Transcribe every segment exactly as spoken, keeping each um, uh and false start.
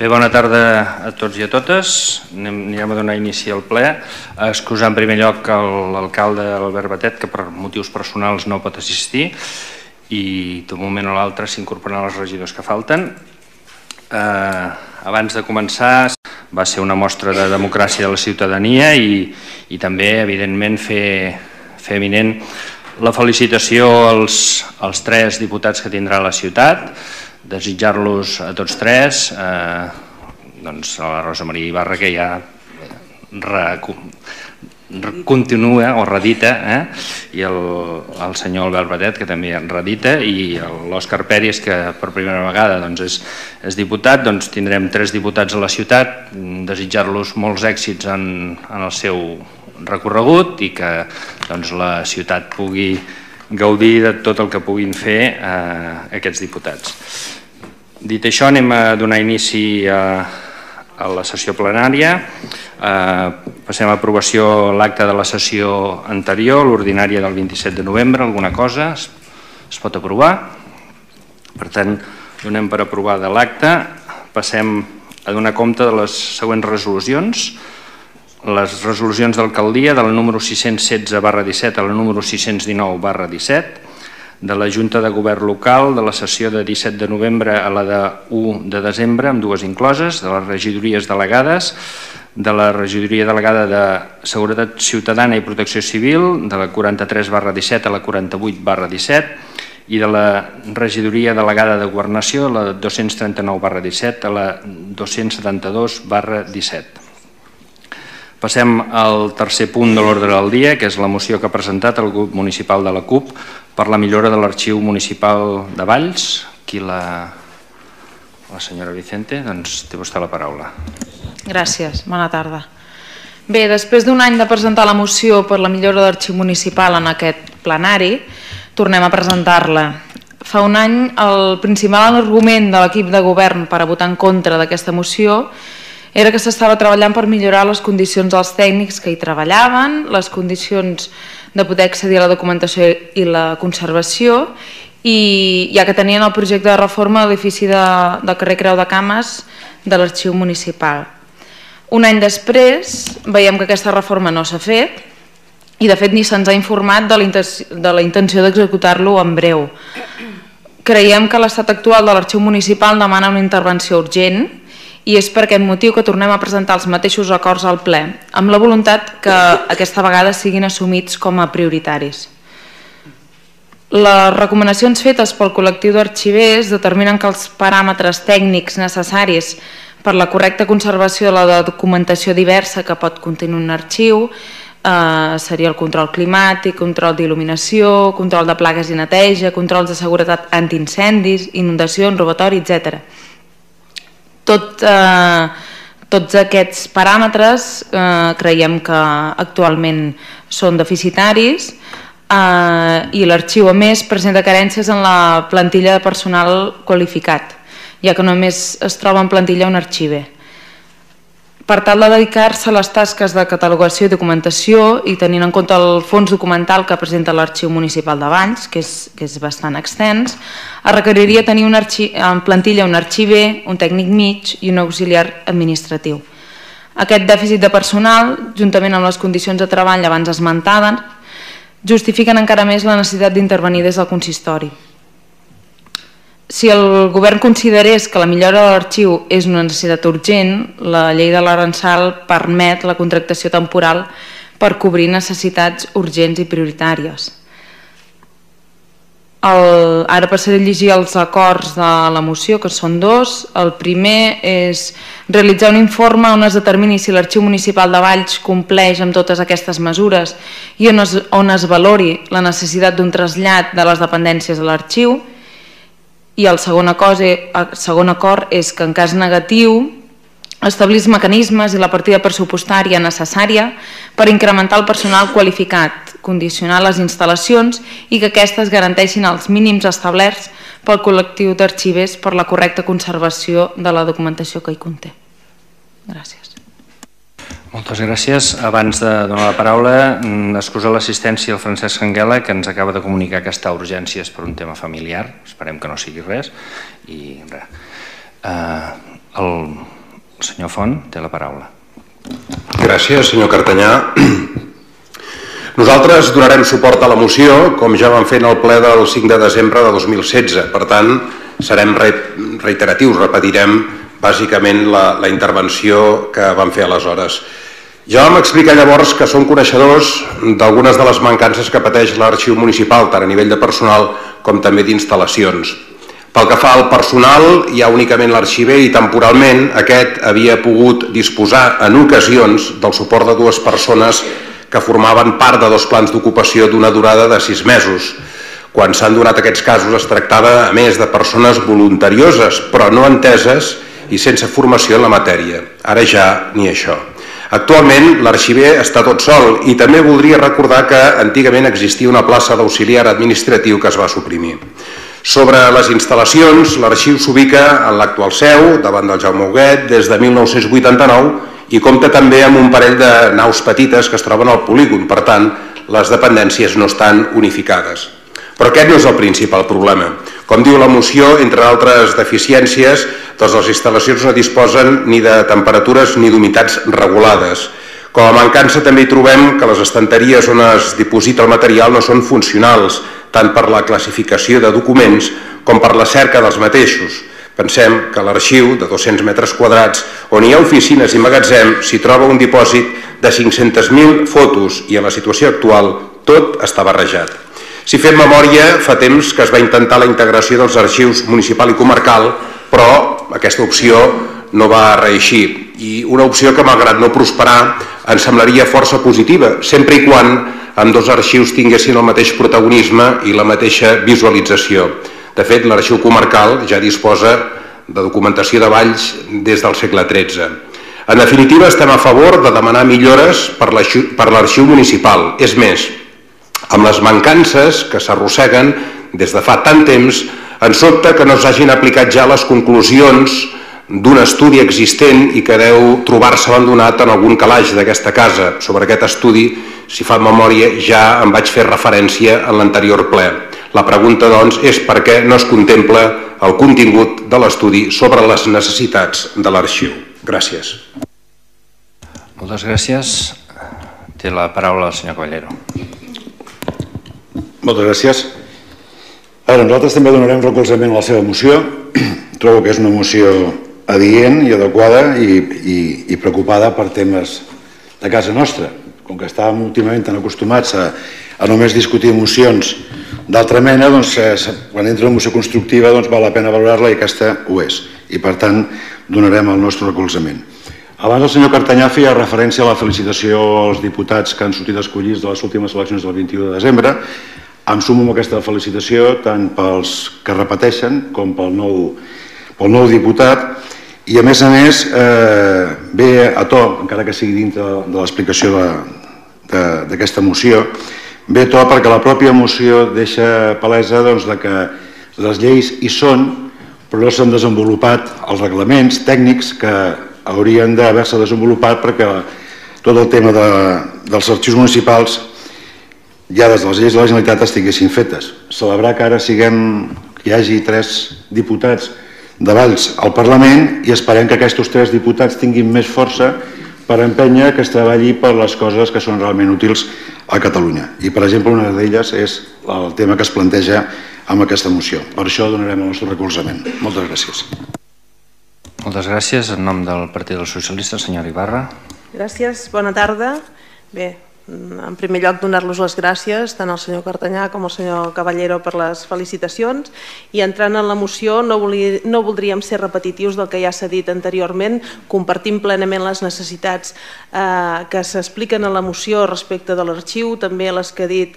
Bé, bona tarda a tots i a totes. Anirem a donar inici al ple. Excusar en primer lloc l'alcalde Albert Batet, que per motius personals no pot assistir, i d'un moment a l'altre s'incorporaran els regidors que falten. Eh, abans de començar, va ser una mostra de democràcia de la ciutadania i, i també, evidentment, fer, fer eminent la felicitació als, als tres diputats que tindrà la ciutat, desitjar-los a tots tres, eh, doncs a la Rosa Maria Ibarra, que ja re, re, continua o redita, eh? i el, el senyor Albert Batet, que també redita, i l'Òscar Pérez, que per primera vegada doncs, és, és diputat. Doncs tindrem tres diputats a la ciutat, desitjar-los molts èxits en, en el seu recorregut i que doncs, la ciutat pugui gaudir de tot el que puguin fer eh, aquests diputats. Dit això, anem a donar inici a, a la sessió plenària. Eh, passem a aprovació l'acte de la sessió anterior, l'ordinària del vint-i-set de novembre. Alguna cosa es, es pot aprovar? Per tant, donem per aprovada l'acte. Passem a donar compte de les següents resolucions. Les resolucions d'alcaldia de la número sis-cents setze barra disset a la número sis-cents dinou barra disset, de la Junta de Govern Local de la sessió de disset de novembre a la de u de desembre, amb dues incloses, de les regidories delegades, de la regidoria delegada de Seguretat Ciutadana i Protecció Civil, de la quaranta-tres barra disset a la quaranta-vuit barra disset, i de la regidoria delegada de Governació, la dos-cents trenta-nou barra disset a la dos-cents setanta-dos barra disset. Passem al tercer punt de l'ordre del dia, que és la moció que ha presentat el grup municipal de la CUP per la millora de l'arxiu municipal de Valls. Aquí la, la senyora Vicente, doncs té vostè la paraula. Gràcies, bona tarda. Bé, després d'un any de presentar la moció per la millora de l'arxiu municipal en aquest plenari, tornem a presentar-la. Fa un any el principal argument de l'equip de govern per a votar en contra d'aquesta moció era que s'estava treballant per millorar les condicions dels tècnics que hi treballaven, les condicions de poder accedir a la documentació i la conservació, i ja que tenien el projecte de reforma de l'edifici de, del carrer Creu de Cames de l'arxiu municipal. Un any després veiem que aquesta reforma no s'ha fet i de fet ni se'ns ha informat de la intenció d'executar-lo en breu. Creiem que l'estat actual de l'arxiu municipal demana una intervenció urgent i és per aquest motiu que tornem a presentar els mateixos acords al ple, amb la voluntat que aquesta vegada siguin assumits com a prioritaris. Les recomanacions fetes pel col·lectiu d'arxivers determinen que els paràmetres tècnics necessaris per la correcta conservació de la documentació diversa que pot contenir un arxiu eh, seria el control climàtic, control d'il·luminació, control de plagues i neteja, controls de seguretat antiincendis, inundacions, robatori, etcètera. Tot, eh, tots aquests paràmetres eh, creiem que actualment són deficitaris eh, i l'arxiu a més presenta carències en la plantilla de personal qualificat, ja que només es troba en plantilla un arxiver. Per tal de dedicar-se a les tasques de catalogació i documentació i tenint en compte el fons documental que presenta l'Arxiu Municipal de Valls, que és, que és bastant extens, es requeriria tenir un en plantilla un arxiver, un tècnic mig i un auxiliar administratiu. Aquest dèficit de personal, juntament amb les condicions de treball abans esmentades, justifiquen encara més la necessitat d'intervenir des del consistori. Si el govern considerés que la millora de l'arxiu és una necessitat urgent, la llei de l'Aransal permet la contractació temporal per cobrir necessitats urgents i prioritàries. El, ara passaré a llegir els acords de la moció, que són dos. El primer és realitzar un informe on es determini si l'Arxiu Municipal de Valls compleix amb totes aquestes mesures i on es, on es valori la necessitat d'un trasllat de les dependències a l'arxiu. I el segon acord, el segon acord és que en cas negatiu establir els mecanismes i la partida pressupostària necessària per incrementar el personal qualificat, condicionar les instal·lacions i que aquestes garanteixin els mínims establerts pel col·lectiu d'arxivers per la correcta conservació de la documentació que hi conté. Gràcies. Moltes gràcies. Abans de donar la paraula, excusar l'assistència al Francesc Anguela, que ens acaba de comunicar que està a urgències per un tema familiar. Esperem que no sigui res. I res. Uh, El senyor Font té la paraula. Gràcies, senyor Cartanyà. Nosaltres donarem suport a la moció, com ja vam fer en el ple del cinc de desembre de dos mil setze. Per tant, serem reiteratius, repetirem bàsicament la, la intervenció que vam fer aleshores. Ja vam explicar llavors que som coneixedors d'algunes de les mancances que pateix l'arxiu municipal, tant a nivell de personal com també d'instal·lacions. Pel que fa al personal, hi ha únicament l'arxiver i temporalment aquest havia pogut disposar en ocasions del suport de dues persones que formaven part de dos plans d'ocupació d'una durada de sis mesos. Quan s'han donat aquests casos es tractava a més de persones voluntarioses, però no enteses i sense formació en la matèria. Ara ja ni això. Actualment l'arxiver està tot sol i també voldria recordar que antigament existia una plaça d'auxiliar administratiu que es va suprimir. Sobre les instal·lacions, l'arxiu s'ubica en l'actual seu, davant del Jaume Huguet, des de mil nou-cents vuitanta-nou i compta també amb un parell de naus petites que es troben al polígon, per tant, les dependències no estan unificades. Però aquest no és el principal problema. Com diu la moció, entre altres deficiències, doncs les instal·lacions no disposen ni de temperatures ni d'humitats regulades. Com a mancança també hi trobem que les estanteries on es diposita el material no són funcionals, tant per la classificació de documents com per la cerca dels mateixos. Pensem que l'arxiu de dos-cents metres quadrats, on hi ha oficines i magatzem, s'hi troba un dipòsit de cinc-centes mil fotos i en la situació actual tot està barrejat. Si fem memòria, fa temps que es va intentar la integració dels arxius municipal i comarcal, però aquesta opció no va reeixir. I una opció que, malgrat no prosperar, ens semblaria força positiva, sempre i quan ambdós arxius tinguessin el mateix protagonisme i la mateixa visualització. De fet, l'arxiu comarcal ja disposa de documentació de Valls des del segle tretze. En definitiva, estem a favor de demanar millores per l'arxiu municipal. És més, amb les mancances que s'arrosseguen des de fa tant temps, ens sobta que no s'hagin aplicat ja les conclusions d'un estudi existent i que deu trobar-se abandonat en algun calaix d'aquesta casa. Sobre aquest estudi, si fa memòria, ja en vaig fer referència en l'anterior ple. La pregunta, doncs, és per què no es contempla el contingut de l'estudi sobre les necessitats de l'arxiu. Gràcies. Moltes gràcies. Té la paraula el senyor Caballero. Moltes gràcies. Ara, nosaltres també donarem recolzament a la seva moció. Trobo que és una moció adient i adequada i, i, i preocupada per temes de casa nostra. Com que estàvem últimament tan acostumats a, a només discutir mocions d'altra mena, doncs, eh, quan entra una moció constructiva doncs, val la pena valorar-la i aquesta ho és. I per tant donarem el nostre recolzament. Abans el senyor Cartanyà feia referència a la felicitació als diputats que han sortit escollits de les últimes eleccions del vint-i-u de desembre. Em sumo amb aquesta felicitació tant pels que repeteixen com pel nou, pel nou diputat. I a més a més eh, ve a to, encara que sigui dintre de l'explicació d'aquesta moció, ve a to perquè la pròpia moció deixa palesa doncs, que les lleis hi són, però no s'han desenvolupat els reglaments tècnics que haurien d'haver-se desenvolupat perquè tot el tema de, dels arxius municipals ja des de les lleis de la Generalitat estiguessin fetes. Celebrar que ara siguem, que hi hagi tres diputats de Valls al Parlament i esperem que aquests tres diputats tinguin més força per empènyer que es treballi per les coses que són realment útils a Catalunya. I, per exemple, una d'elles és el tema que es planteja amb aquesta moció. Per això donarem el nostre recolzament. Moltes gràcies. Moltes gràcies. En nom del Partit dels Socialistes, senyora Ibarra. Gràcies, bona tarda. Bé, en primer lloc donar-los les gràcies tant al senyor Cartanyà com al senyor Caballero per les felicitacions i entrant en la moció no, volia, no voldríem ser repetitius del que ja s'ha dit anteriorment, compartim plenament les necessitats eh, que s'expliquen en la moció respecte de l'arxiu, també les que ha dit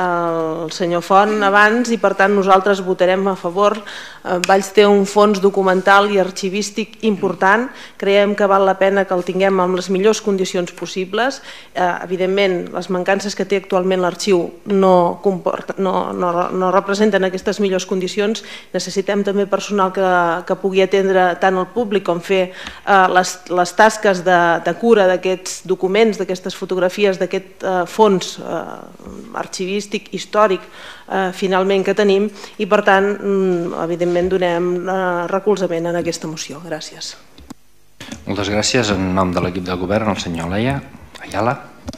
el senyor Font abans i per tant nosaltres votarem a favor. Valls té un fons documental i arxivístic important, creiem que val la pena que el tinguem amb les millors condicions possibles. Evidentment les mancances que té actualment l'arxiu no, no, no, no representen aquestes millors condicions, necessitem també personal que, que pugui atendre tant el públic com fer les, les tasques de, de cura d'aquests documents, d'aquestes fotografies, d'aquest fons arxivístic arxivístic històric finalment que tenim i per tant evidentment donem recolzament en aquesta moció. Gràcies. Moltes gràcies. En nom de l'equip del govern, el senyor Leia Ayala.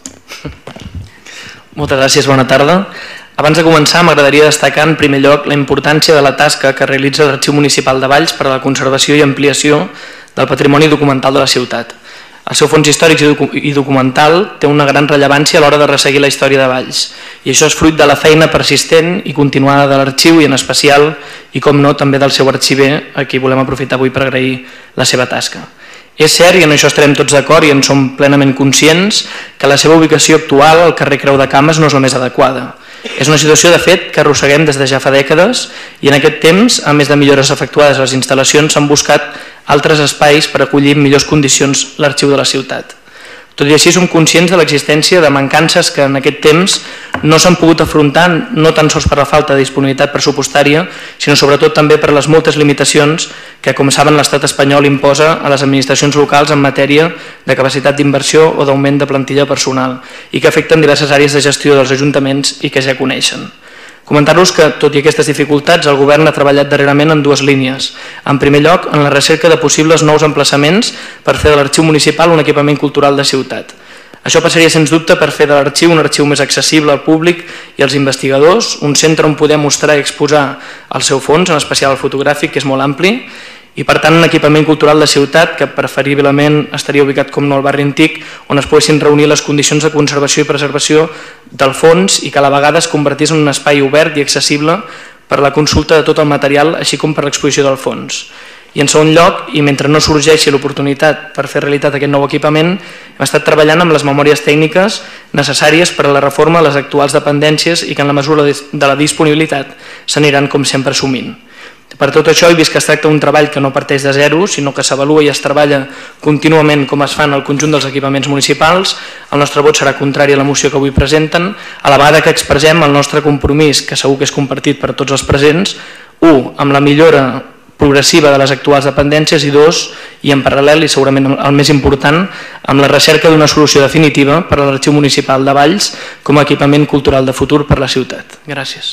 Moltes gràcies, bona tarda. Abans de començar, m'agradaria destacar en primer lloc la importància de la tasca que realitza l'Arxiu Municipal de Valls per a la conservació i ampliació del patrimoni documental de la ciutat. El seu fons històric i documental té una gran rellevància a l'hora de resseguir la història de Valls i això és fruit de la feina persistent i continuada de l'arxiu i en especial, i com no, també del seu arxiver, a qui volem aprofitar avui per agrair la seva tasca. És cert, i en això estarem tots d'acord i en som plenament conscients, que la seva ubicació actual al carrer Creu de Cames no és la més adequada. És una situació, de fet, que arrosseguem des de ja fa dècades i en aquest temps, a més de millores efectuades a les instal·lacions, s'han buscat altres espais per acollir en millors condicions l'arxiu de la ciutat. Tot i així som conscients de l'existència de mancances que en aquest temps no s'han pogut afrontar no tan sols per la falta de disponibilitat pressupostària, sinó sobretot també per les moltes limitacions que, com saben, l'Estat espanyol imposa a les administracions locals en matèria de capacitat d'inversió o d'augment de plantilla personal i que afecten diverses àrees de gestió dels ajuntaments i que ja coneixen. Comentar-los que, tot i aquestes dificultats, el govern ha treballat darrerament en dues línies. En primer lloc, en la recerca de possibles nous emplaçaments per fer de l'arxiu municipal un equipament cultural de ciutat. Això passaria, sens dubte, per fer de l'arxiu un arxiu més accessible al públic i als investigadors, un centre on poder mostrar i exposar el seu fons, en especial el fotogràfic, que és molt ampli, i per tant un equipament cultural de ciutat que preferiblement estaria ubicat com no al barri antic, on es poguessin reunir les condicions de conservació i preservació del fons i que a la vegada es convertís en un espai obert i accessible per a la consulta de tot el material, així com per l'exposició del fons. I en segon lloc, i mentre no sorgeixi l'oportunitat per fer realitat aquest nou equipament, hem estat treballant amb les memòries tècniques necessàries per a la reforma de les actuals dependències i que en la mesura de la disponibilitat s'aniran com sempre assumint. Per tot això, i vist que es tracta d'un treball que no parteix de zero, sinó que s'avalua i es treballa contínuament com es fa en el conjunt dels equipaments municipals, el nostre vot serà contrari a la moció que avui presenten, a la vegada que expressem el nostre compromís, que segur que és compartit per tots els presents, u, amb la millora progressiva de les actuals dependències i dos, i en paral·lel, i segurament el més important, amb la recerca d'una solució definitiva per a l'Arxiu Municipal de Valls com a equipament cultural de futur per la ciutat. Gràcies.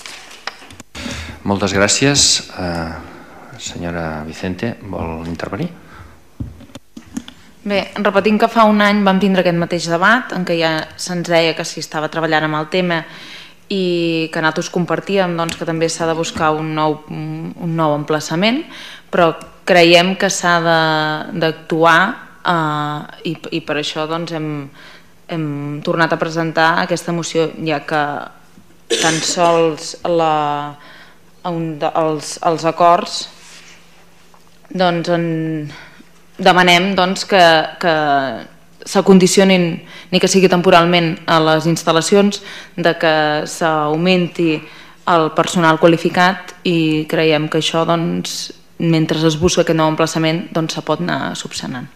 Moltes gràcies. Senyora Vicente, vol intervenir? Bé, repetint que fa un any vam tindre aquest mateix debat en què ja se'ns deia que s'hi estava treballant amb el tema i que nosaltres compartíem que també s'ha de buscar un nou emplaçament, però creiem que s'ha d'actuar i per això hem tornat a presentar aquesta moció, ja que tan sols la Els, els acords demanem que, que s'acondicionin ni que sigui temporalment a les instal·lacions, de que s'augmenti el personal qualificat i creiem que això, mentre es busca aquest nou emplaçament, se pot anar subsanant.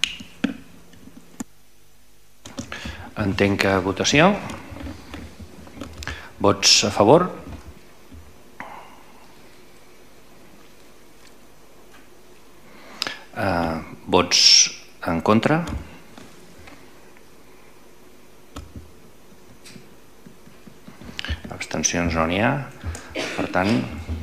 Entenc que votació. Vots a favor? Uh, vots en contra? Abstencions no n'hi ha, per tant...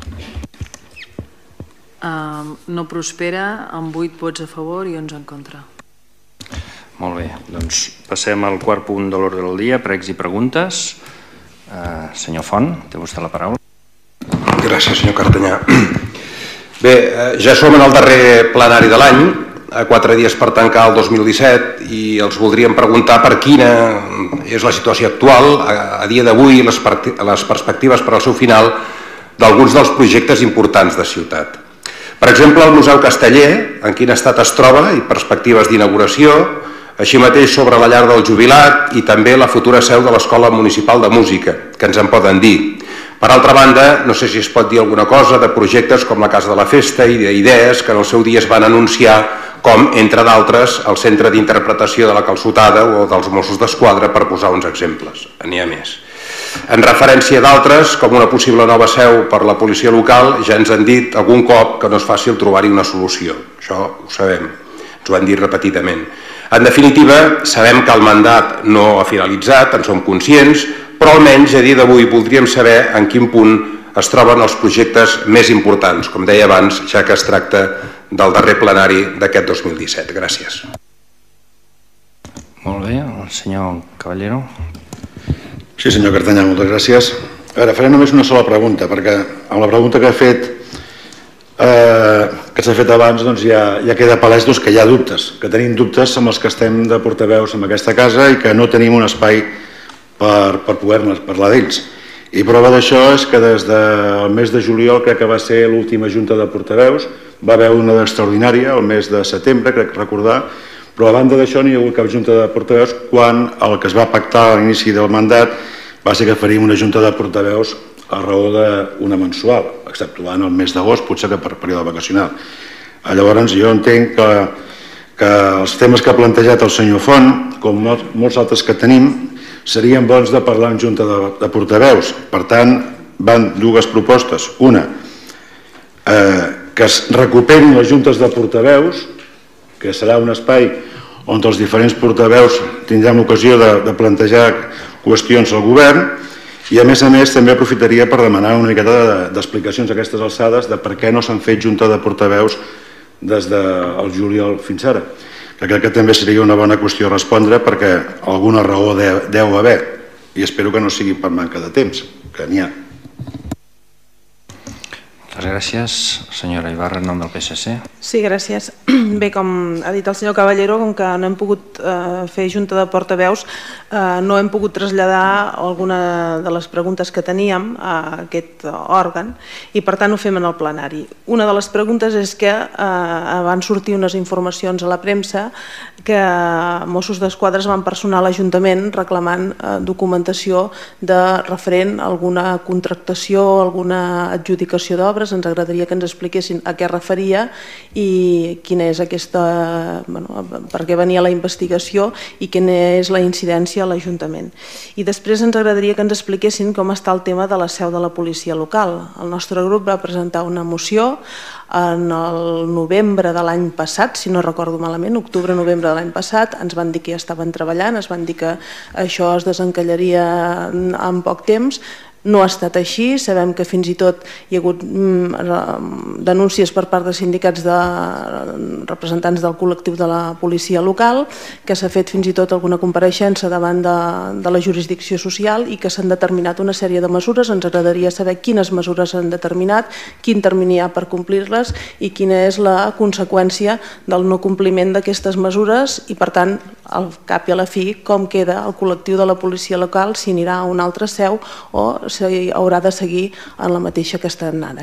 Uh, no prospera amb vuit vots a favor i onze en contra. Molt bé, doncs passem al quart punt de l'ordre del dia, pregs i preguntes. Uh, senyor Font, té vostè la paraula. Gràcies, senyor Cartanyà. Bé, ja som en el darrer plenari de l'any, a quatre dies per tancar el dos mil disset, i els voldríem preguntar per quina és la situació actual, a dia d'avui, les perspectives per al seu final d'alguns dels projectes importants de ciutat. Per exemple, el Museu Casteller, en quin estat es troba i perspectives d'inauguració, així mateix sobre la llar del jubilat i també la futura seu de l'Escola Municipal de Música, que ens en poden dir. Per altra banda, no sé si es pot dir alguna cosa de projectes com la Casa de la Festa i d'idees que en el seu dia es van anunciar com, entre d'altres, el Centre d'Interpretació de la Calçotada o dels Mossos d'Esquadra, per posar uns exemples. N'hi ha més. En referència d'altres, com una possible nova seu per la policia local, ja ens han dit algun cop que no és fàcil trobar-hi una solució. Això ho sabem, ens ho han dit repetidament. En definitiva, sabem que el mandat no ha finalitzat, en som conscients, però almenys a dia d'avui voldríem saber en quin punt es troben els projectes més importants, com deia abans, ja que es tracta del darrer plenari d'aquest dos mil disset. Gràcies. Molt bé, el senyor Caballero. Sí, senyor Cartanyà, moltes gràcies. A veure, faré només una sola pregunta, perquè amb la pregunta que ha fet, eh, que s'ha fet abans, doncs ja, ja queda palès doncs, que hi ha dubtes, que tenim dubtes amb els que estem de portaveus en aquesta casa i que no tenim un espai per, per poder-ne parlar d'ells. I prova d'això és que des del mes de juliol, crec que va ser l'última junta de portaveus, va haver una d'extraordinària el mes de setembre, crec recordar, però a banda d'això no hi ha hagut cap junta de portaveus quan el que es va pactar a l'inici del mandat va ser que faríem una junta de portaveus a raó d'una mensual, exceptuant el mes d'agost, potser que per període vacacional. Llavors jo entenc que, que els temes que ha plantejat el senyor Font, com molts altres que tenim, serien bons de parlar en junta de, de portaveus. Per tant, van dues propostes. Una, eh, que es recuperin les juntes de portaveus, que serà un espai on els diferents portaveus tindrem l'ocasió de, de plantejar qüestions al govern, i a més a més també aprofitaria per demanar una miqueta d'explicacions a aquestes alçades de per què no s'han fet junta de portaveus des del juliol fins ara. Que crec que també seria una bona qüestió a respondre perquè alguna raó deu haver i espero que no sigui per manca de temps, que n'hi ha. Moltes gràcies. Senyora Ibarra, en nom del P S C. Sí, gràcies. Bé, com ha dit el senyor Caballero, com que no hem pogut eh, fer junta de portaveus, eh, no hem pogut traslladar alguna de les preguntes que teníem a aquest òrgan i per tant ho fem en el plenari. Una de les preguntes és que eh, van sortir unes informacions a la premsa que Mossos d'Esquadra van personar a l'Ajuntament reclamant eh, documentació de referent a alguna contractació, alguna adjudicació d'obres. Ens agradaria que ens expliquessin a què referia i quina és aquesta, bueno, per què venia la investigació i quina és la incidència a l'Ajuntament. I després ens agradaria que ens expliquessin com està el tema de la seu de la policia local. El nostre grup va presentar una moció en el novembre de l'any passat, si no recordo malament, octubre-novembre de l'any passat, ens van dir que ja estaven treballant, es van dir que això es desencallaria en poc temps. No ha estat així, sabem que fins i tot hi ha hagut denúncies per part de sindicats de representants del col·lectiu de la policia local, que s'ha fet fins i tot alguna compareixença davant de, de la jurisdicció social i que s'han determinat una sèrie de mesures. Ens agradaria saber quines mesures s'han determinat, quin termini hi ha per complir-les i quina és la conseqüència del no compliment d'aquestes mesures i, per tant, al cap i a la fi, com queda el col·lectiu de la policia local, si anirà a una altra seu o haurà de seguir en la mateixa que estan ara.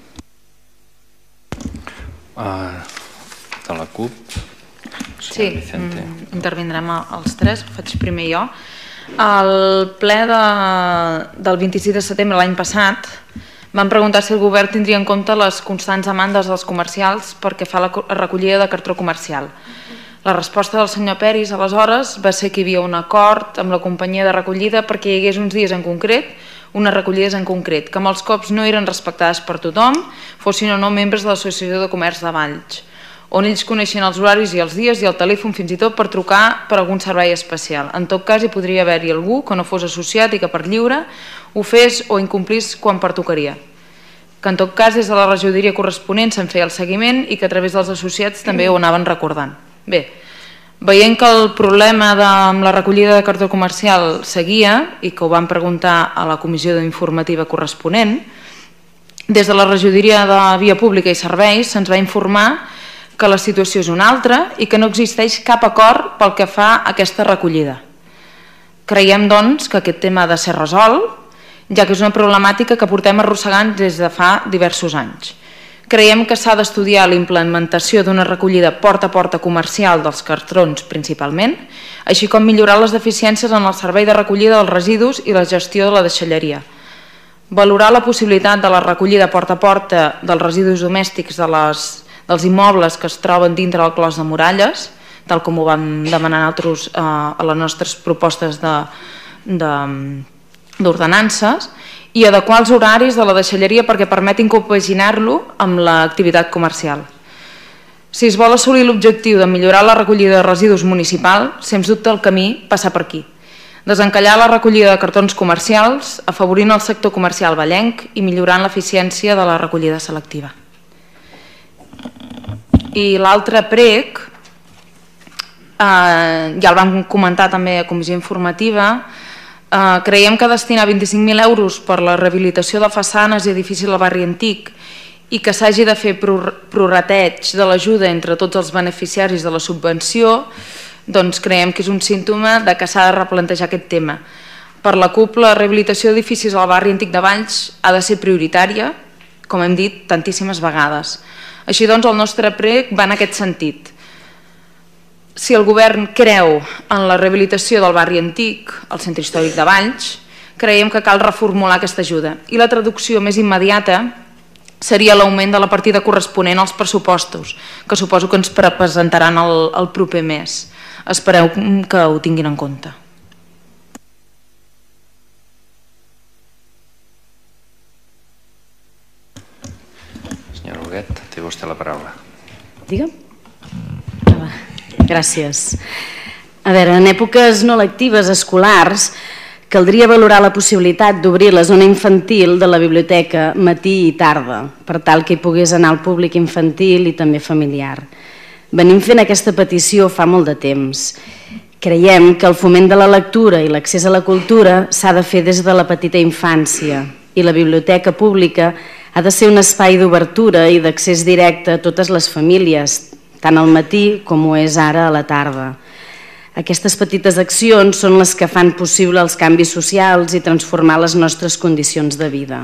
Uh, de la CUP, sí, intervindrem els tres, ho faig primer jo. Al ple de, del vint-i-sis de setembre l'any passat van preguntar si el govern tindria en compte les constants demandes dels comercials perquè fa la recollida de cartró comercial. La resposta del senyor Peris aleshores va ser que hi havia un acord amb la companyia de recollida perquè hi hagués uns dies en concret, unes recollides en concret, que molts cops no eren respectades per tothom, fossin o no membres de l'Associació de Comerç de Valls, on ells coneixien els horaris i els dies i el telèfon fins i tot per trucar per algun servei especial. En tot cas, hi podria haver-hi algú que no fos associat i que per lliure ho fes o incomplís quan pertocaria. Que en tot cas, des de la regidoria corresponent se'n feia el seguiment i que a través dels associats també ho anaven recordant. Bé, veient que el problema de, amb la recollida de cartró comercial seguia i que ho vam preguntar a la comissió informativa corresponent, des de la regidoria de Via Pública i Serveis se'ns va informar que la situació és una altra i que no existeix cap acord pel que fa a aquesta recollida. Creiem, doncs, que aquest tema ha de ser resolt, ja que és una problemàtica que portem arrossegant des de fa diversos anys. Creiem que s'ha d'estudiar la implementació d'una recollida porta a porta comercial dels cartrons principalment, així com millorar les deficiències en el servei de recollida dels residus i la gestió de la deixalleria. Valorar la possibilitat de la recollida porta a porta dels residus domèstics de les, dels immobles que es troben dintre del clos de muralles, tal com ho vam demanar nosaltres eh, a les nostres propostes d'ordenances, i adequar els horaris de la deixalleria perquè permetin compaginar-lo amb l'activitat comercial. Si es vol assolir l'objectiu de millorar la recollida de residus municipal, sens dubte el camí passa per aquí. Desencallar la recollida de cartons comercials, afavorint el sector comercial vallenc i millorant l'eficiència de la recollida selectiva. I l'altre prec, eh, ja el vam comentar també a comissió informativa, eh, creiem que destinar vint-i-cinc mil euros per la rehabilitació de façanes i edificis del barri antic i que s'hagi de fer prorrateig de l'ajuda entre tots els beneficiaris de la subvenció, doncs creiem que és un símptoma de que s'ha de replantejar aquest tema. Per la C U P, la rehabilitació d'edificis al barri antic de Valls ha de ser prioritària, com hem dit tantíssimes vegades. Així doncs, el nostre prec va en aquest sentit. Si el govern creu en la rehabilitació del barri antic, al centre històric de Valls, creiem que cal reformular aquesta ajuda. I la traducció més immediata seria l'augment de la partida corresponent als pressupostos, que suposo que ens presentaran el, el proper mes. Espereu que ho tinguin en compte. Senyora Huguet, té vostè la paraula. Digue'm. Gràcies. A veure, en èpoques no lectives escolars caldria valorar la possibilitat d'obrir la zona infantil de la biblioteca matí i tarda, per tal que hi pogués anar el públic infantil i també familiar. Venim fent aquesta petició fa molt de temps. Creiem que el foment de la lectura i l'accés a la cultura s'ha de fer des de la petita infància i la biblioteca pública ha de ser un espai d'obertura i d'accés directe a totes les famílies, tant al matí com ho és ara a la tarda. Aquestes petites accions són les que fan possible els canvis socials i transformar les nostres condicions de vida.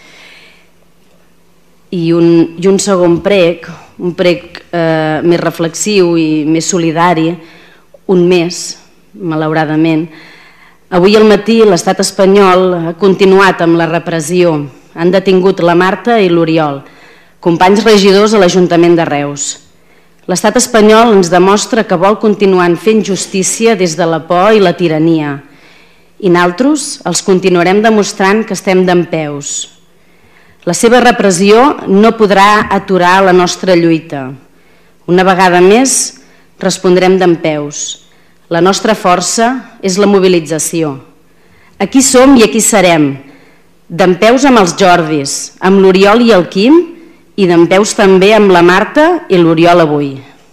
I un, i un segon prec, un prec eh, més reflexiu i més solidari, un més, malauradament. Avui al matí l'estat espanyol ha continuat amb la repressió. Han detingut la Marta i l'Oriol, companys regidors a l'Ajuntament de Reus. L'estat espanyol ens demostra que vol continuar fent justícia des de la por i la tirania. I nosaltres els continuarem demostrant que estem dempeus. La seva repressió no podrà aturar la nostra lluita. Una vegada més, respondrem dempeus. La nostra força és la mobilització. Aquí som i aquí serem. Dempeus amb els Jordis, amb l'Oriol i el Quim, i dempeus també amb la Marta i l'Oriol avui.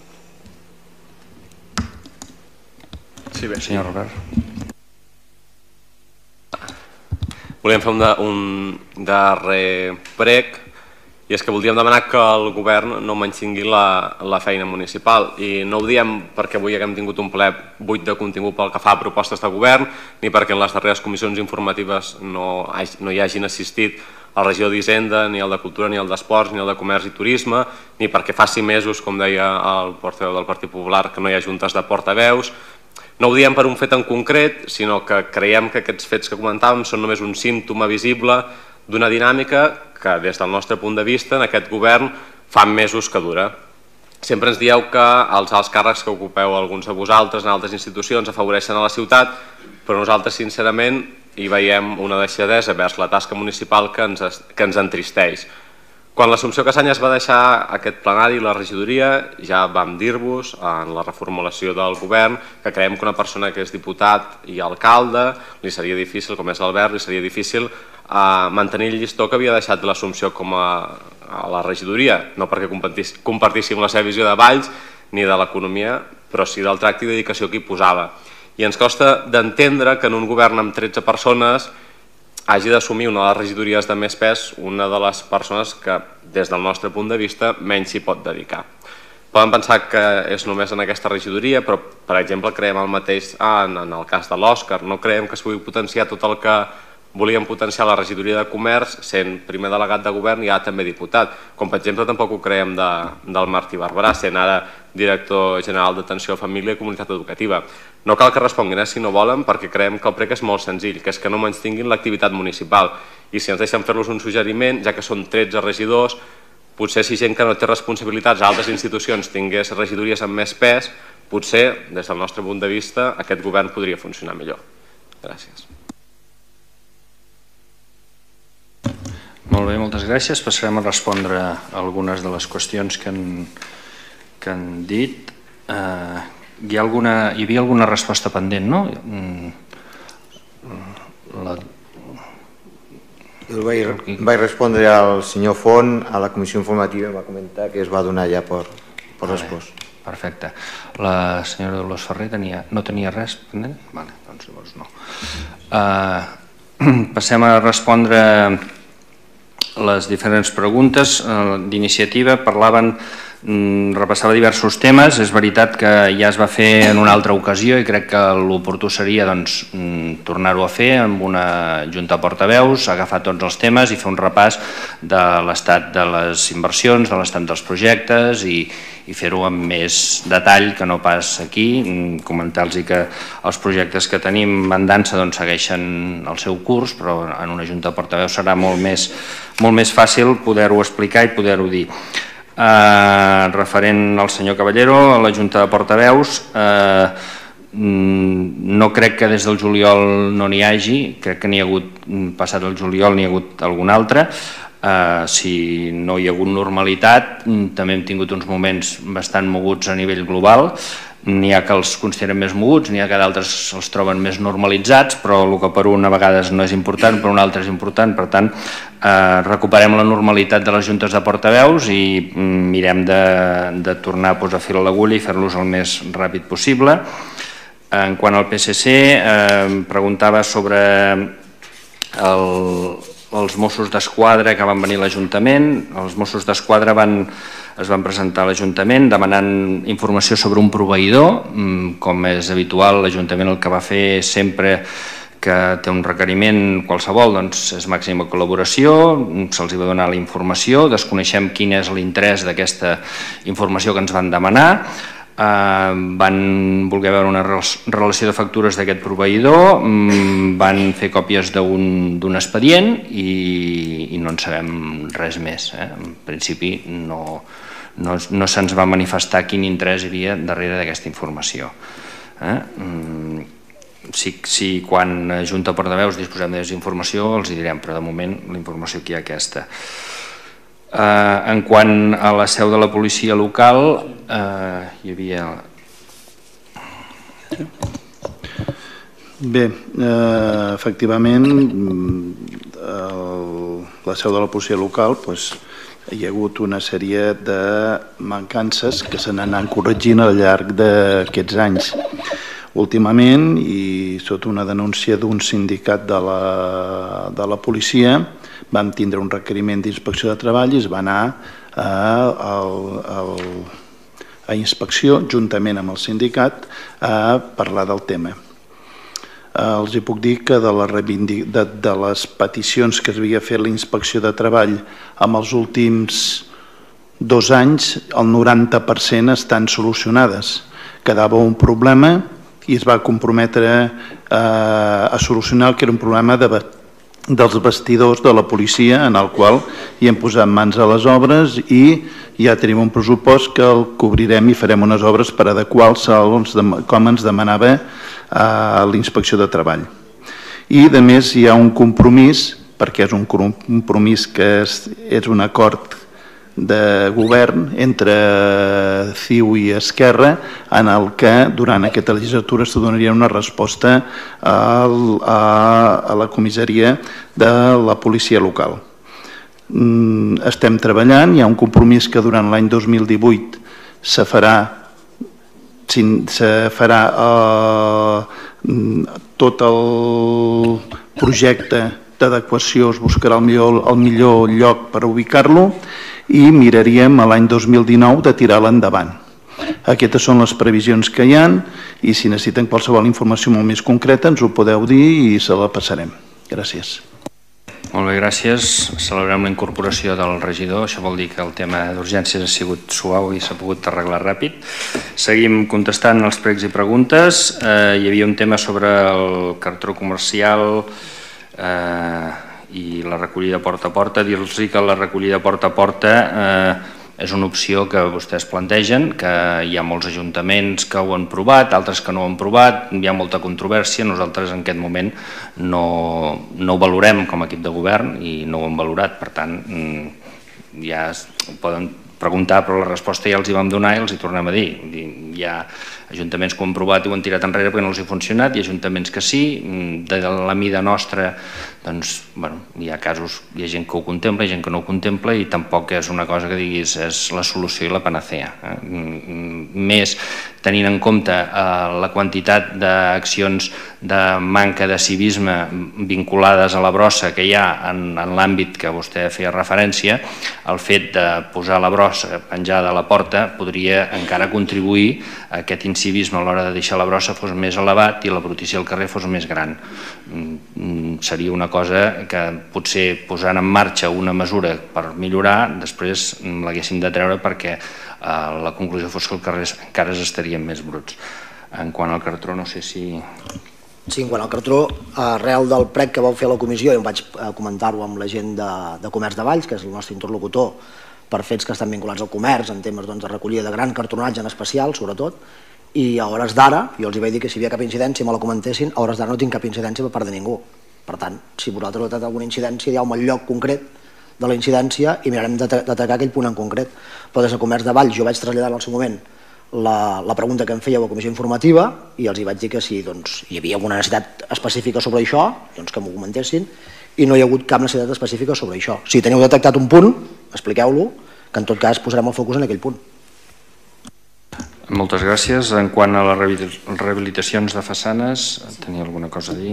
Sí, bé, senyor Robert. Volíem fer un, de, un darrer prec, i és que voldríem demanar que el govern no menystingui la, la feina municipal. I no ho diem perquè avui haguem tingut un ple buit de contingut pel que fa a propostes de govern, ni perquè en les darreres comissions informatives no, no hi hagin assistit el regidor d'Hisenda, ni el de Cultura, ni el d'Esports, ni el de Comerç i Turisme, ni perquè fa sis mesos, com deia el portaveu del Partit Popular, que no hi ha juntes de portaveus. No ho diem per un fet en concret, sinó que creiem que aquests fets que comentàvem són només un símptoma visible d'una dinàmica que, des del nostre punt de vista, en aquest govern fa mesos que dura. Sempre ens dieu que els alts càrrecs que ocupeu alguns de vosaltres en altres institucions afavoreixen a la ciutat, però nosaltres, sincerament, hi veiem una deixadesa vers la tasca municipal que ens, que ens entristeix. Quan l'Assumpció Cassanyes va deixar aquest plenari i la regidoria, ja vam dir-vos en la reformulació del govern que creiem que una persona que és diputat i alcalde li seria difícil, com és l'Albert, li seria difícil eh, mantenir el llistó que havia deixat l'Assumpció com a, a la regidoria, no perquè compartíssim la seva visió de Valls ni de l'economia, però sí del tracte i dedicació que hi posava. I ens costa d'entendre que en un govern amb tretze persones hagi d'assumir una de les regidories de més pes una de les persones que, des del nostre punt de vista, menys s'hi pot dedicar. Poden pensar que és només en aquesta regidoria, però, per exemple, creiem el mateix en, en el cas de l'Òscar. No creiem que es pugui potenciar tot el que volíem potenciar la regidoria de Comerç, sent primer delegat de govern i ara també diputat. Com, per exemple, tampoc ho creiem de, del Martí Barberà, sent ara director general d'Atenció a Família i Comunitat Educativa. No cal que responguin, eh, si no volen, perquè creiem que el prec és molt senzill, que és que no menystinguin l'activitat municipal. I si ens deixen fer-los un suggeriment, ja que són tretze regidors, potser si gent que no té responsabilitats a altres institucions tingués regidories amb més pes, potser, des del nostre punt de vista, aquest govern podria funcionar millor. Gràcies. Molt bé, moltes gràcies. Passarem a respondre a algunes de les qüestions que han, que han dit. Eh, hi, ha alguna, hi havia alguna resposta pendent, no? La... Jo vaig, vaig respondre al senyor Font, a la comissió informativa, va comentar que es va donar ja per, per respost. Perfecte. La senyora Dolors Ferrer tenia, no tenia res pendent? Vale, doncs llavors no. Uh, passem a respondre les diferents preguntes. Uh, D'iniciativa parlaven, mm, repassava diversos temes. És veritat que ja es va fer en una altra ocasió i crec que l'oportú seria doncs, mm, tornar-ho a fer amb una junta de portaveus, agafar tots els temes i fer un repàs de l'estat de les inversions, de l'estat dels projectes i, i fer-ho amb més detall que no pas aquí, comentar-los que els projectes que tenim en dansa doncs, segueixen el seu curs, però en una junta de portaveus serà molt més, molt més fàcil poder-ho explicar i poder-ho dir. Eh, referent al senyor Caballero, a la junta de portaveus, eh, no crec que des del juliol no n'hi hagi, crec que n'hi ha hagut, passat el juliol n'hi ha hagut algun altre. Uh, si no hi ha hagut normalitat, també hem tingut uns moments bastant moguts a nivell global. N'hi ha que els consideren més moguts, n'hi ha que d'altres els troben més normalitzats, però el que per un a vegades no és important, per un altre és important. Per tant, uh, recuperem la normalitat de les juntes de portaveus i mirem de, de tornar a posar fil a l'agulla i fer-los el més ràpid possible. En quant al P S C, eh, preguntava sobre el... els Mossos d'Esquadra que van venir a l'Ajuntament. Els Mossos d'Esquadra van, es van presentar a l'Ajuntament demanant informació sobre un proveïdor. Com és habitual, l'Ajuntament el que va fer sempre que té un requeriment qualsevol doncs és màxima col·laboració, se'ls va donar la informació, desconeixem quin és l'interès d'aquesta informació que ens van demanar. Uh, van voler veure una relació de factures d'aquest proveïdor, um, van fer còpies d'un expedient i, i no en sabem res més. Eh? En principi no, no, no se'ns va manifestar quin interès hi havia darrere d'aquesta informació. Eh? Um, si, si quan Junta de Portaveus disposem de més informació els hi direm, però de moment la informació que hi ha aquesta. Uh, en quant a la seu de la policia local, uh, hi havia... Bé, eh, efectivament, el, la seu de la policia local pues, hi ha hagut una sèrie de mancances que se n'han corregint al llarg d'aquests anys. Últimament, i sota una denúncia d'un sindicat de la, de la policia, vam tindre un requeriment d'inspecció de treball i es va anar a, a, a, a inspecció, juntament amb el sindicat, a parlar del tema. Els hi puc dir que de, la de, de les peticions que es havia fet la inspecció de treball en els últims dos anys, el noranta per cent estan solucionades. Quedava un problema i es va comprometre a, a solucionar que era un problema de dels vestidors de la policia en el qual hi hem posat mans a les obres i ja tenim un pressupost que el cobrirem i farem unes obres per adequar-los com ens demanava l'inspecció de treball. I a més hi ha un compromís, perquè és un compromís que és, és un acord de govern entre C I U i Esquerra en el que durant aquesta legislatura es donaria una resposta a, a, a la comissaria de la policia local. Estem treballant, hi ha un compromís que durant l'any dos mil divuit se farà, se farà eh, tot el projecte d'adequació, es buscarà el millor, el millor lloc per ubicar-lo i miraríem a l'any dos mil dinou de tirar-la endavant. Aquestes són les previsions que hi ha i si necessiten qualsevol informació molt més concreta ens ho podeu dir i se la passarem. Gràcies. Molt bé, gràcies. Celebrem la incorporació del regidor. Això vol dir que el tema d'urgències ha sigut suau i s'ha pogut arreglar ràpid. Seguim contestant els pregs i preguntes. Eh, hi havia un tema sobre el cartró comercial eh, i la recollida porta a porta. Dir-los que la recollida porta a porta eh, és una opció que vostès plantegen, que hi ha molts ajuntaments que ho han provat, altres que no ho han provat, hi ha molta controvèrsia, nosaltres en aquest moment no, no ho valorem com a equip de govern i no ho hem valorat, per tant ja poden preguntar, però la resposta ja els hi vam donar i els hi tornem a dir. Hi ha ajuntaments que ho han provat i ho han tirat enrere perquè no els ha funcionat, i ajuntaments que sí, de la mida nostra, doncs, bueno, hi ha casos, hi ha gent que ho contempla, hi ha gent que no ho contempla, i tampoc és una cosa que diguis és la solució i la panacea. Més tenint en compte la quantitat d'accions de manca de civisme vinculades a la brossa que hi ha en l'àmbit que vostè feia referència, el fet de posar la brossa penjada a la porta podria encara contribuir a aquest incivisme a l'hora de deixar la brossa fos més elevat i la brutícia al carrer fos més gran. Seria una cosa que potser posant en marxa una mesura per millorar, després l'haguéssim de treure perquè la conclusió fos que els carrers encara estarien més bruts. En quant al cartró, no sé si... Sí, en quant al cartró, arrel del prec que vau fer a la comissió, i em vaig comentar-ho amb la gent de Comerç de Valls, que és el nostre interlocutor, per fets que estan vinculats al comerç, en temes de recollida de gran cartronatge en especial, sobretot, i a hores d'ara, jo els vaig dir que si hi havia cap incidència me la comentessin, a hores d'ara no tinc cap incidència per part de ningú. Per tant, si vosaltres heu tret alguna incidència, dieu-me el lloc concret de la incidència i mirarem d'atacar aquell punt en concret. Però des de Comerç de Valls jo vaig traslladar en el seu moment la pregunta que em fèieu a la comissió informativa i els hi vaig dir que si hi havia alguna necessitat específica sobre això, doncs que m'ho comentessin, i no hi ha hagut cap necessitat específica sobre això. Si teniu detectat un punt, expliqueu-lo, que en tot cas posarem el focus en aquell punt. Moltes gràcies. En quant a les rehabilitacions de façanes, tenia alguna cosa a dir?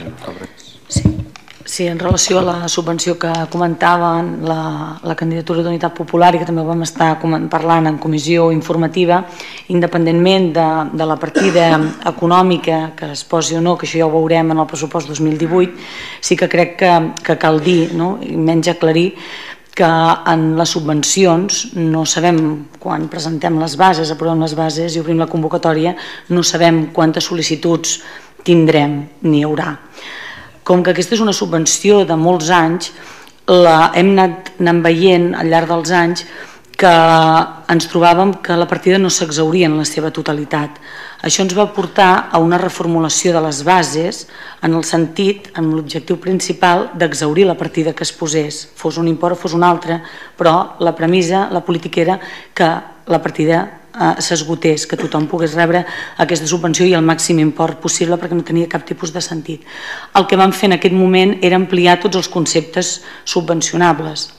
Sí. Sí, en relació a la subvenció que comentaven la, la candidatura d'Unitat Popular i que també ho vam estar parlant en comissió informativa, independentment de, de la partida econòmica que es posi o no, que això ja ho veurem en el pressupost dos mil divuit, sí que crec que, que cal dir, no? I menys aclarir, que en les subvencions no sabem, quan presentem les bases, aprovem les bases i obrim la convocatòria, no sabem quantes sol·licituds tindrem ni hi haurà. Com que aquesta és una subvenció de molts anys, hem anat veient al llarg dels anys que ens trobàvem que la partida no s'exhauria en la seva totalitat. Això ens va portar a una reformulació de les bases en el sentit, amb l'objectiu principal, d'exhaurir la partida que es posés, fos un import o fos un altre, però la premissa, la política era que la partida s'esgotés, que tothom pogués rebre aquesta subvenció i el màxim import possible perquè no tenia cap tipus de sentit. El que vam fer en aquest moment era ampliar tots els conceptes subvencionables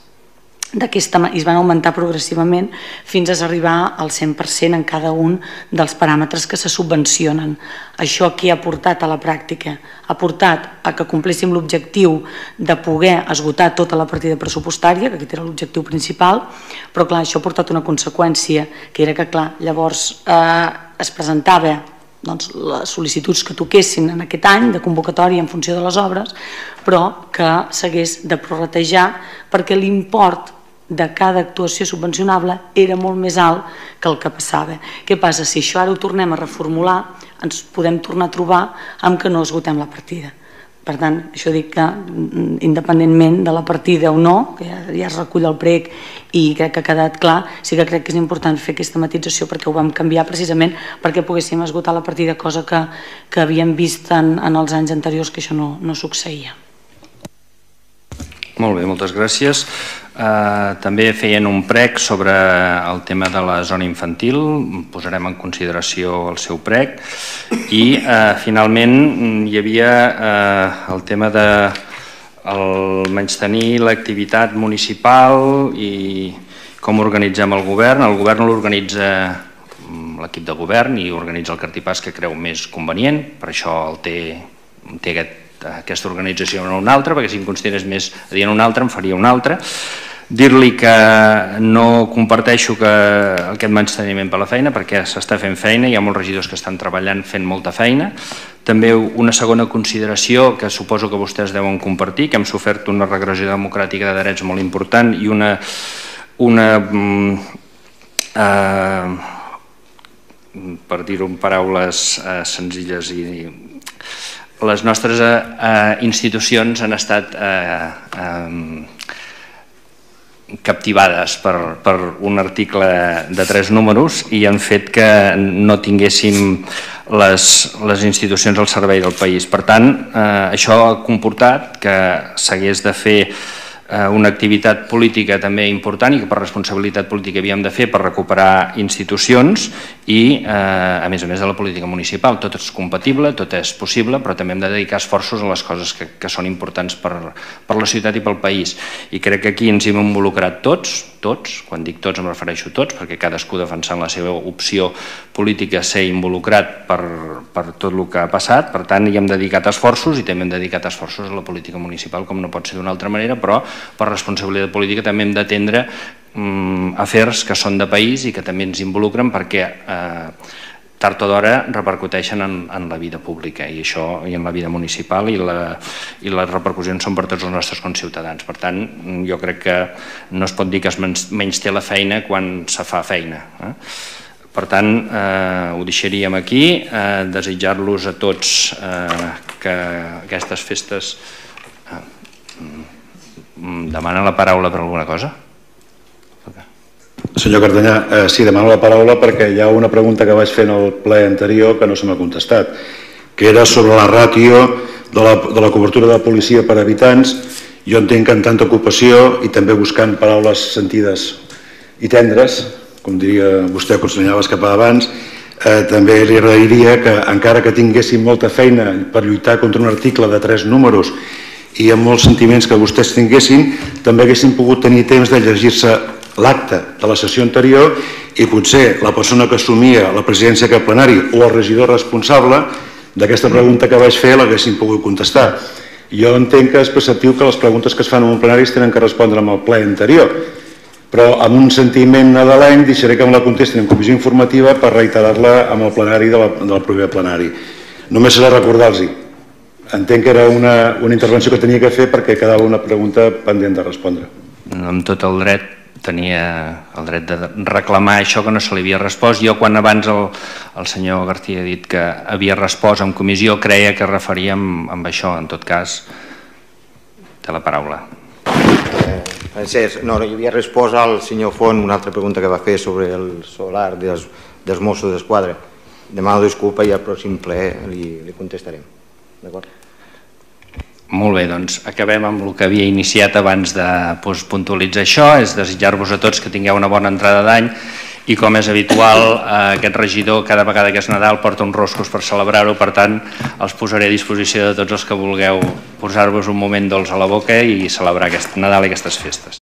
i es van augmentar progressivament fins a arribar al cent per cent en cada un dels paràmetres que se subvencionen. Això què ha portat a la pràctica? Ha portat a que complíssim l'objectiu de poder esgotar tota la partida pressupostària, que aquest era l'objectiu principal, però clar, això ha portat una conseqüència, que era que clar, llavors es presentava les sol·licituds que toquessin en aquest any de convocatòria en funció de les obres, però que s'hagués de prorratejar perquè l'import de cada actuació subvencionable era molt més alt que el que passava. Què passa? Si això ara ho tornem a reformular, ens podem tornar a trobar amb que no esgotem la partida. Per tant, això dic que independentment de la partida o no, que ja es recull el prec i crec que ha quedat clar, sí que crec que és important fer aquesta matització perquè ho vam canviar precisament perquè poguéssim esgotar la partida, cosa que havíem vist en els anys anteriors que això no succeïa. Molt bé, moltes gràcies. També feien un prec sobre el tema de la zona infantil, posarem en consideració el seu prec, i finalment hi havia el tema de menystenir l'activitat municipal i com organitzem el govern. El govern l'organitza l'equip de govern i organitza el cartipàs que creu més convenient, per això el té aquest aquesta organització en una altra, perquè si em considerés més a dir en una altra, em faria una altra. Dir-li que no comparteixo aquest menysteniment per la feina, perquè s'està fent feina, hi ha molts regidors que estan treballant fent molta feina. També una segona consideració, que suposo que vostès deuen compartir, que hem sofert una regressió democràtica de drets molt important i una... per dir-ho en paraules senzilles i... les nostres institucions han estat captivades per un article de tres números i han fet que no tinguéssim les institucions al servei del país. Per tant, això ha comportat que s'hagués de fer una activitat política també important i que per responsabilitat política havíem de fer per recuperar institucions i, a més a més, de la política municipal. Tot és compatible, tot és possible, però també hem de dedicar esforços a les coses que, que són importants per, per la ciutat i pel país. I crec que aquí ens hem involucrat tots, tots, quan dic tots em refereixo a tots, perquè cadascú defensant la seva opció política s'ha involucrat per, per tot el que ha passat, per tant hi hem dedicat esforços i també hem dedicat esforços a la política municipal, com no pot ser d'una altra manera, però per responsabilitat política també hem d'atendre um, afers que són de país i que també ens involucren perquè eh, tard o d'hora repercuteixen en, en la vida pública i això i en la vida municipal i, la, i les repercussions són per tots els nostres conciutadans. Per tant, jo crec que no es pot dir que es menysté la feina quan se fa feina. Eh? Per tant, eh, ho deixaríem aquí, eh, desitjar-los a tots eh, que aquestes festes... Eh, demana la paraula per alguna cosa? Senyor Cartanyà, eh, sí, demano la paraula perquè hi ha una pregunta que vaig fer en el ple anterior que no se m'ha contestat, que era sobre la ràtio de la, de la cobertura de la policia per habitants. Jo entenc que en tanta ocupació i també buscant paraules sentides i tendres, com diria vostè, conseller Escapar abans, eh, també li agrairia que encara que tinguéssim molta feina per lluitar contra un article de tres números i amb molts sentiments que vostès tinguessin, també haguessin pogut tenir temps de llegir-se l'acte de la sessió anterior i potser la persona que assumia la presidència d'aquest plenari o el regidor responsable d'aquesta pregunta que vaig fer l'haguessin pogut contestar. Jo entenc que és preceptiu que les preguntes que es fan en un plenari es tenen que respondre amb el ple anterior, però amb un sentiment nadalenc deixaré que me la contestin en comissió informativa per reiterar-la amb el plenari de la, del proper plenari. Només serà recordar-los-hi. Entenc que era una, una intervenció que tenia que fer perquè quedava una pregunta pendent de respondre. Amb tot el dret, tenia el dret de reclamar això que no se li havia respost. Jo quan abans el, el senyor García ha dit que havia respost en comissió creia que referíem amb això. En tot cas, té la paraula. Eh, Francesc, no, jo havia respost al senyor Font una altra pregunta que va fer sobre el solar dels, dels Mossos d'Esquadra. Demano disculpa i al pròxim ple li, li contestarem. D'acord? Molt bé, doncs acabem amb el que havia iniciat abans de doncs, puntualitzar això, és desitjar-vos a tots que tingueu una bona entrada d'any i com és habitual aquest regidor cada vegada que és Nadal porta uns roscos per celebrar-ho, per tant els posaré a disposició de tots els que vulgueu posar-vos un moment dolç a la boca i celebrar aquest Nadal i aquestes festes.